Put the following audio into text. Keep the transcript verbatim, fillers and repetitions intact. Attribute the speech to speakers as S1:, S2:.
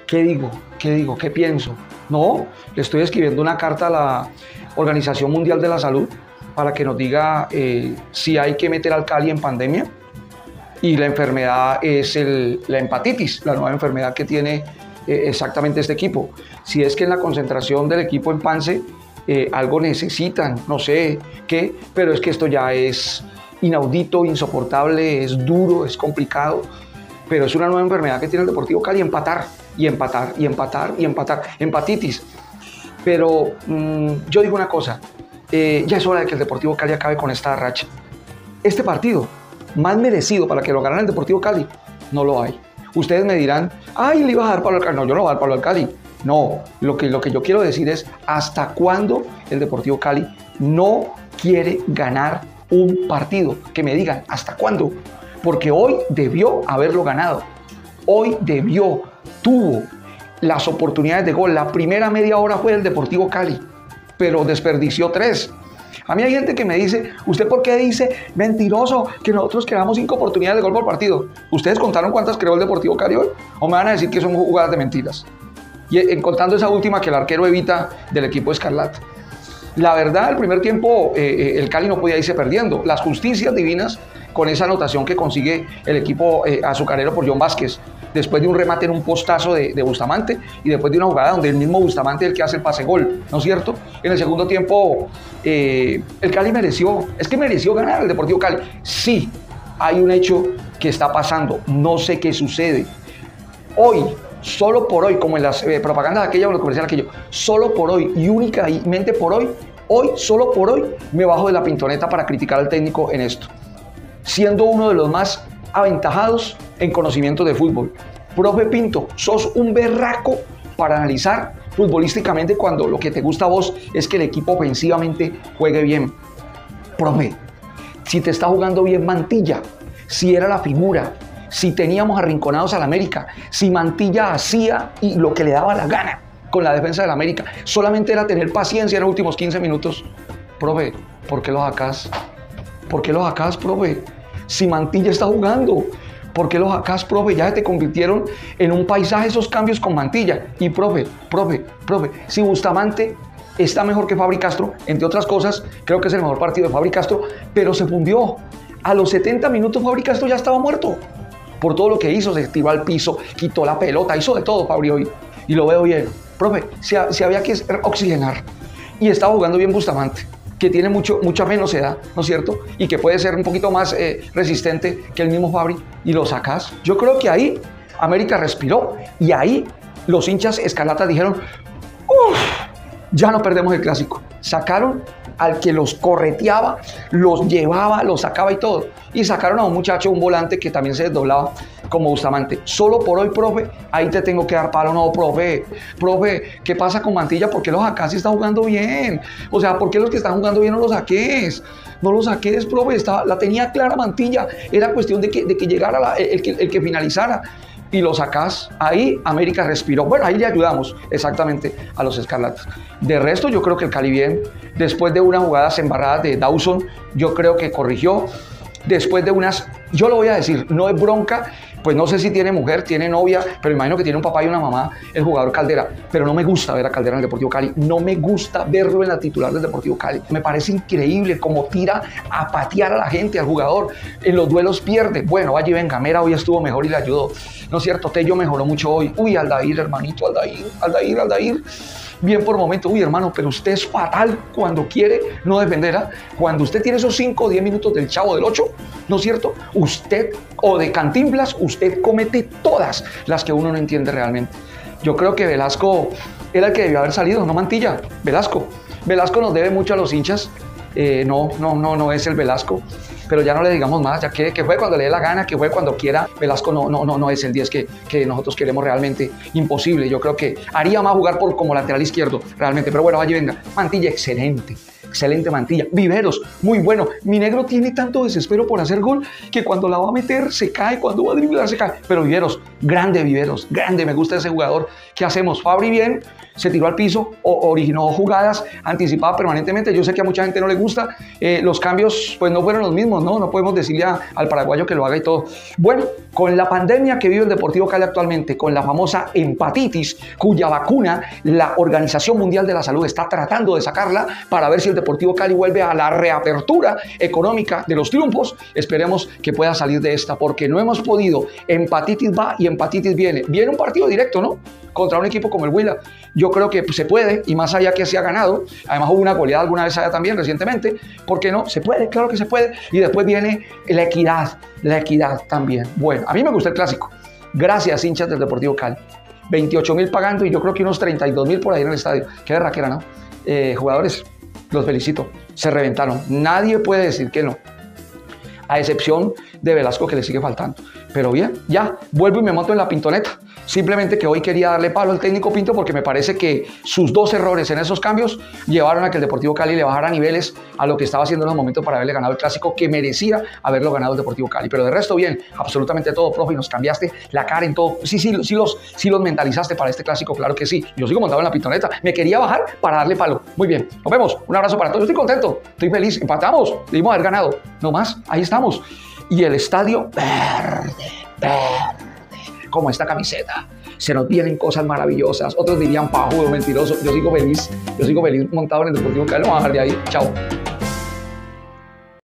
S1: ¿Qué digo? ¿Qué digo? ¿Qué pienso? No, le estoy escribiendo una carta a la Organización Mundial de la Salud para que nos diga eh, si hay que meter al Cali en pandemia. Y la enfermedad es el, la hepatitis, la nueva enfermedad que tiene eh, exactamente este equipo. Si es que en la concentración del equipo en Pance eh, algo necesitan, no sé qué, pero es que esto ya es inaudito, insoportable, es duro, es complicado, pero es una nueva enfermedad que tiene el Deportivo Cali, empatar, y empatar, y empatar, y empatar, hepatitis. Pero mmm, yo digo una cosa, eh, ya es hora de que el Deportivo Cali acabe con esta racha. Este partido, más merecido para que lo ganara el Deportivo Cali, no lo hay. Ustedes me dirán, ay, le iba a dar palo al Cali. No, yo no voy a dar palo al Cali. No, lo que, lo que yo quiero decir es, ¿hasta cuándo el Deportivo Cali no quiere ganar un partido? Que me digan, ¿hasta cuándo? Porque hoy debió haberlo ganado. Hoy debió, tuvo las oportunidades de gol. La primera media hora fue del Deportivo Cali, pero desperdició tres. A mí hay gente que me dice, ¿usted por qué dice, mentiroso, que nosotros creamos cinco oportunidades de gol por partido? ¿Ustedes contaron cuántas creó el Deportivo Cali hoy? ¿O me van a decir que son jugadas de mentiras? Y en, contando esa última que el arquero evita del equipo Escarlata. La verdad, el primer tiempo eh, el Cali no podía irse perdiendo. Las justicias divinas con esa anotación que consigue el equipo eh, azucarero por John Vázquez, después de un remate en un postazo de, de Bustamante y después de una jugada donde el mismo Bustamante es el que hace el pase gol, ¿no es cierto? En el segundo tiempo eh, el Cali mereció, es que mereció ganar el Deportivo Cali. Sí, hay un hecho que está pasando, no sé qué sucede. Hoy, solo por hoy, como en las eh, propagandas de aquella o en los comerciales de aquello, solo por hoy y únicamente por hoy, hoy, solo por hoy, me bajo de la pintoneta para criticar al técnico en esto, siendo uno de los más aventajados en conocimiento de fútbol. Profe Pinto, sos un berraco para analizar futbolísticamente cuando lo que te gusta a vos es que el equipo ofensivamente juegue bien. Profe, si te está jugando bien Mantilla, si era la figura, si teníamos arrinconados al América, si Mantilla hacía y lo que le daba la gana con la defensa del América, solamente era tener paciencia en los últimos quince minutos. Profe, ¿por qué lo sacás? ¿Por qué lo sacás, profe? Si Mantilla está jugando, ¿por qué los sacás, profe? Ya te convirtieron en un paisaje esos cambios con Mantilla. Y profe, profe, profe, si Bustamante está mejor que Fabri Castro, entre otras cosas, creo que es el mejor partido de Fabri Castro, pero se fundió. A los setenta minutos Fabri Castro ya estaba muerto. Por todo lo que hizo, se tiró al piso, quitó la pelota, hizo de todo Fabri hoy. Y lo veo bien. Profe, si, si había que oxigenar. Y estaba jugando bien Bustamante, que tiene mucho, mucha menos edad, ¿no es cierto? Y que puede ser un poquito más eh, resistente que el mismo Fabri, y lo sacás. Yo creo que ahí América respiró, y ahí los hinchas Escarlatas dijeron, uff, ya no perdemos el clásico. Sacaron al que los correteaba, los llevaba, los sacaba y todo. Y sacaron a un muchacho, un volante que también se desdoblaba como Bustamante. Solo por hoy, profe, ahí te tengo que dar palo. No, profe, profe, ¿qué pasa con Mantilla? ¿Por qué los sacás si está jugando bien? O sea, ¿por qué los que están jugando bien no los saques? No los saques, profe, estaba, la tenía clara Mantilla. Era cuestión de que, de que llegara la, el, el, el que finalizara. Y lo sacás, ahí América respiró. Bueno, ahí le ayudamos exactamente a los Escarlatas. De resto, yo creo que el Cali bien, después de unas jugadas embarradas de Dawson, yo creo que corrigió. Después de unas, yo lo voy a decir, no es bronca, pues no sé si tiene mujer, tiene novia, pero imagino que tiene un papá y una mamá, el jugador Caldera. Pero no me gusta ver a Caldera en el Deportivo Cali, no me gusta verlo en la titular del Deportivo Cali. Me parece increíble cómo tira a patear a la gente, al jugador. En los duelos pierde. Bueno, vaya y venga, Mera hoy estuvo mejor y le ayudó. ¿No es cierto? Tello mejoró mucho hoy. Uy, Aldair, hermanito, Aldair, Aldair, Aldair. Bien por momentos, uy hermano, pero usted es fatal cuando quiere no defender. ¿eh? Cuando usted tiene esos cinco o diez minutos del Chavo del ocho, ¿no es cierto? Usted, o de Cantinflas, usted comete todas las que uno no entiende realmente. Yo creo que Velasco era el que debió haber salido, no Mantilla, Velasco. Velasco nos debe mucho a los hinchas, eh, no, no, no, no es el Velasco. Pero ya no le digamos más, ya que, que fue cuando le dé la gana, que fue cuando quiera. Velasco no, no, no, no es el diez que, que nosotros queremos realmente, imposible. Yo creo que haría más jugar por, como lateral izquierdo, realmente. Pero bueno, vaya y venga. Mantilla excelente, excelente mantilla. Viveros, muy bueno. Mi negro tiene tanto desespero por hacer gol que cuando la va a meter se cae, cuando va a driblar se cae. Pero Viveros, grande Viveros, grande, me gusta ese jugador. ¿Qué hacemos? Fabri bien, se tiró al piso, o originó jugadas, anticipaba permanentemente. Yo sé que a mucha gente no le gusta, eh, los cambios pues no fueron los mismos, ¿no? No podemos decirle a, al paraguayo que lo haga y todo. Bueno, con la pandemia que vive el Deportivo Cali actualmente, con la famosa hepatitis, cuya vacuna la Organización Mundial de la Salud está tratando de sacarla para ver si el Deportivo Cali vuelve a la reapertura económica de los triunfos, esperemos que pueda salir de esta, porque no hemos podido. Hepatitis va y hepatitis viene. Viene un partido directo, ¿no? Contra un equipo como el Huila. Yo creo que se puede, y más allá que se ha ganado, además hubo una goleada alguna vez allá también recientemente, ¿por qué no? Se puede, claro que se puede. Y después viene la equidad, la equidad también. Bueno, a mí me gusta el clásico. Gracias, hinchas del Deportivo Cali. veintiocho mil pagando y yo creo que unos treinta y dos mil por ahí en el estadio. Qué berraquera, ¿no? Eh, jugadores, los felicito. Se reventaron. Nadie puede decir que no, a excepción de Velasco, que le sigue faltando. Pero bien, ya, vuelvo y me monto en la pintoneta. Simplemente que hoy quería darle palo al técnico Pinto porque me parece que sus dos errores en esos cambios llevaron a que el Deportivo Cali le bajara niveles a lo que estaba haciendo en los momentos para haberle ganado el clásico, que merecía haberlo ganado el Deportivo Cali. Pero de resto bien, absolutamente todo, profe, y nos cambiaste la cara en todo. Sí, sí, sí los, sí los mentalizaste para este clásico, claro que sí. Yo sigo montado en la pintoneta, me quería bajar para darle palo. Muy bien, nos vemos, un abrazo para todos. Yo estoy contento, estoy feliz, empatamos, debimos haber ganado. No más, ahí estamos. Y el estadio verde, verde, como esta camiseta. Se nos vienen cosas maravillosas. Otros dirían pajudo, mentiroso. Yo sigo feliz, yo sigo feliz montado en el Deportivo Cali. Vamos a dejar de ahí. Chao.